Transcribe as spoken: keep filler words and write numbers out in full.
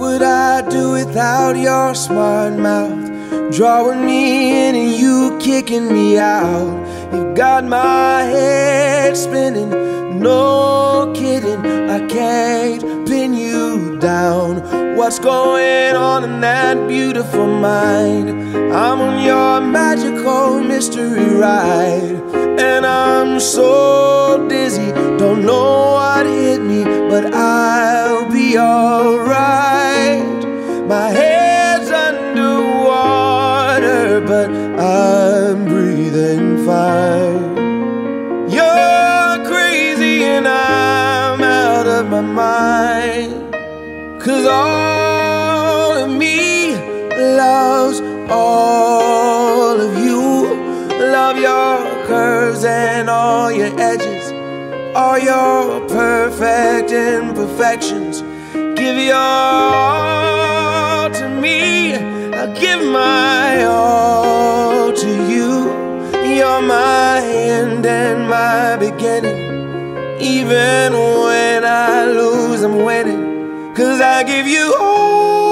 would I do without your smart mouth? Drawing me in and you kicking me out. You got my head spinning, no kidding, I can't pin you down. What's going on in that beautiful mind? I'm on your magical mystery ride, and I'm so dizzy, don't know what hit me, but I'll be alright. My head's underwater, but I'm breathing fine. You're crazy and I'm out of my mind, 'cause all of me loves all of you. Love your curves and all your edges, all your perfect imperfections. Give your all to me, I'll give my all to you. You're my end and my beginning. Even when I lose, I'm winning, 'cause I give you all